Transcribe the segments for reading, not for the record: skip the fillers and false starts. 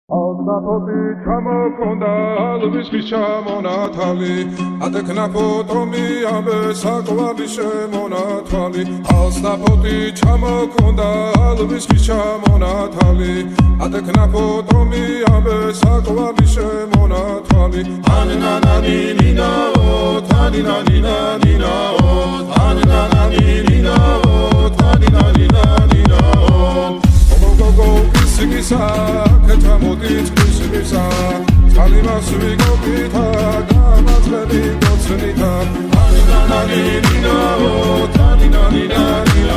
Alnapoti ჩამოქონდა ალვისის ჩამონათალი ატეკნა ფოტომი ამბე საკვალი შემონათვალი ალნაპoti ჩამოქონდა ალვისის ჩამონათალი ატეკნა ფოტომი ამბე საკვალი შემონათვალი ანინანანინინაო თანინანინანინაო ანინანანინინაო თანინანინანინაო Go Sigisa, Katamodit, Kusimisa, Talimas, Vigopita, Gamas, Lady, Gotsanita, Taninanina, Taninanina,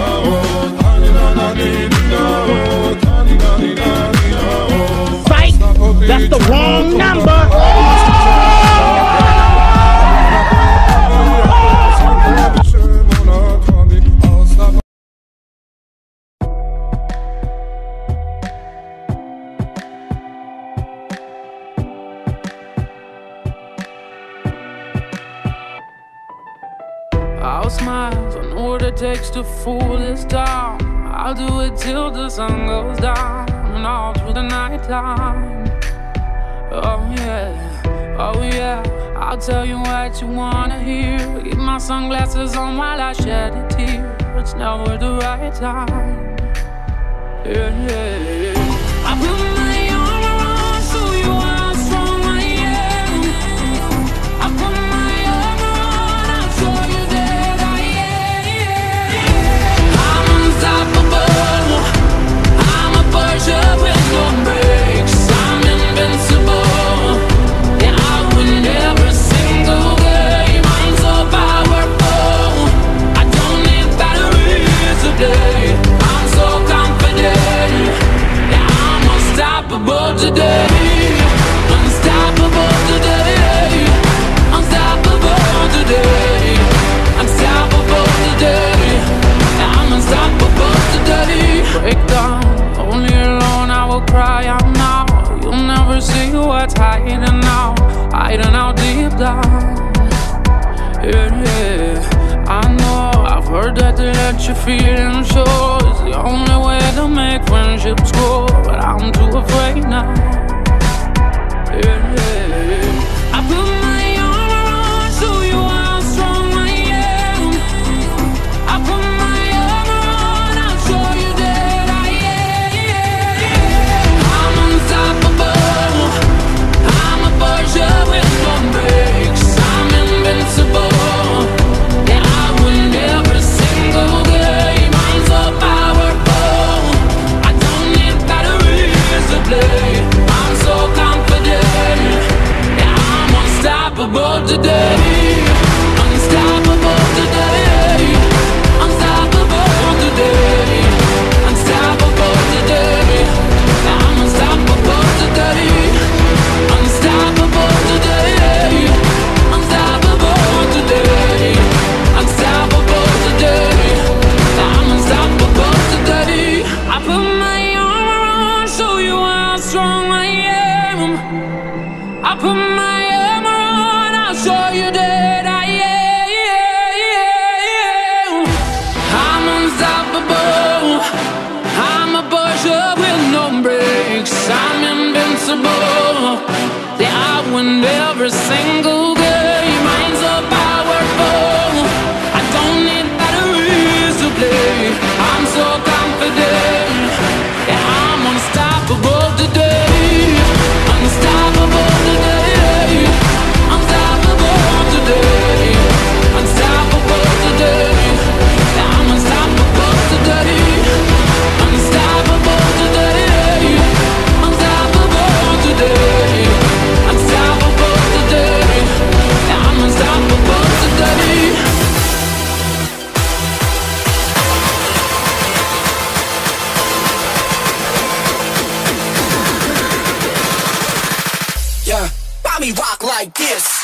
Taninanina, Fight! That's the wrong number! I'll smile, I know what it takes to fool this town. I'll do it till the sun goes down and all through the night time. Oh yeah, I'll tell you what you wanna hear. Keep my sunglasses on while I shed a tear. It's never the right time. Yeah. I put my arm around so you how strong I am. I put my arm around, I'll show you that I am. I'm unstoppable. I'm a Porsche with no brakes. I'm invincible. Yeah, I win every single game. I'm so powerful. I don't need batteries today. I'm so confident. Yeah, I'm unstoppable today. Unstoppable today. Unstoppable today. Unstoppable today. Yeah, I'm unstoppable today. Break down, only alone I will cry out now. You'll never see what's hiding out deep down. Yeah, I know, I've heard that they let you feel and show is the only way to make friendships grow, but I'm too afraid now. Yeah, I put my arm around so you how strong I am. I put my arm around, I'll show you that I am. I'm unstoppable. I'm a Porsche with no brakes. I'm invincible. Yeah, I win every single game. I'm so powerful. I don't need batteries to play. I'm so confident. Yeah, I'm unstoppable today. Unstoppable today. Unstoppable today. Unstoppable today. Yeah, I'm unstoppable today. Unstoppable today. Unstoppable today. Unstoppable today. Yeah, I'm unstoppable today. I put my arm around, show you how strong I am. I put my arm around, I'll show you that I am. I'm unstoppable. I'm a Porsche with no brakes. I'm invincible. Yeah, I win every single game. I'm so powerful. I don't need batteries to play. I'm so confident. Yeah, I'm unstoppable today. Unstoppable today. Unstoppable today. Unstoppable today. Yeah, I'm unstoppable today. Unstoppable today. Unstoppable today. Unstoppable today. Yeah, I'm unstoppable today. Yeah, Bobby rock like this.